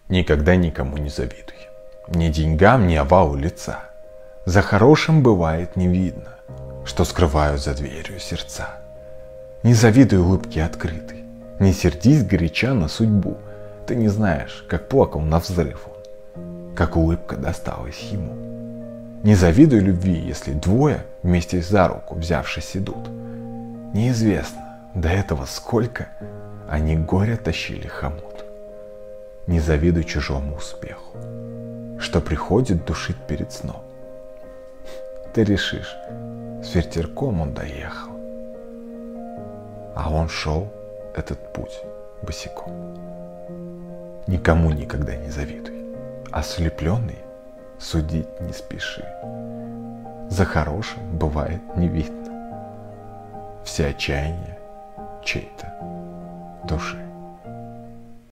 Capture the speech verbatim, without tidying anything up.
Никогда никому не завидуй. Ни деньгам, ни овалу лица. За хорошим бывает не видно, что скрывают за дверью сердца. Не завидуй улыбке открытой, не сердись горяча на судьбу. Ты не знаешь, как плакал навзрыв он, как улыбка досталась ему. Не завидуй любви, если двое вместе за руку взявшись идут. Неизвестно до этого сколько они горя тащили хомут. Не завидуй чужому успеху, что приходит душить перед сном. Ты решишь, с ветерком он доехал, а он шел этот путь босиком. Никому никогда не завидуй, ослепленный судить не спеши. За хорошим бывает не видно все отчаяние чьей-то души.